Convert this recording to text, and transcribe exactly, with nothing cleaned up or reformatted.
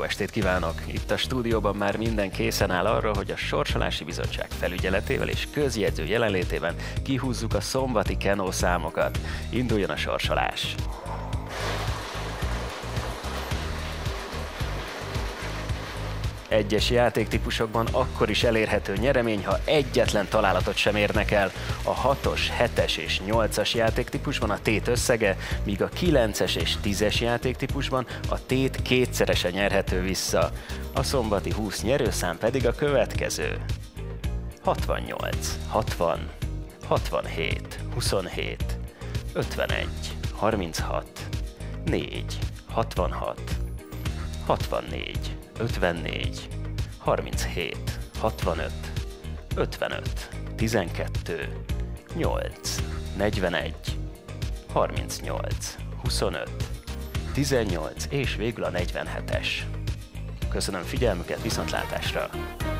estét kívánok! Itt a stúdióban már minden készen áll arra, hogy a Sorsolási Bizottság felügyeletével és közjegyző jelenlétében kihúzzuk a szombati Kenó számokat. Induljon a sorsolás! Egyes játéktípusokban akkor is elérhető nyeremény, ha egyetlen találatot sem érnek el. A hatos, hetes és nyolcas játéktípusban a tét összege, míg a kilences és tízes játéktípusban a tét kétszerese nyerhető vissza. A szombati húsz nyerőszám pedig a következő. hatvannyolc, hatvan, hatvanhét, huszonhét, ötvenegy, harminchat, négy, hatvanhat, hatvannégy, ötvennégy, harminchét, hatvanöt, ötvenöt, tizenkettő, nyolc, negyvenegy, harmincnyolc, huszonöt, tizennyolc és végül a negyvenhetes. Köszönöm figyelmüket, viszontlátásra!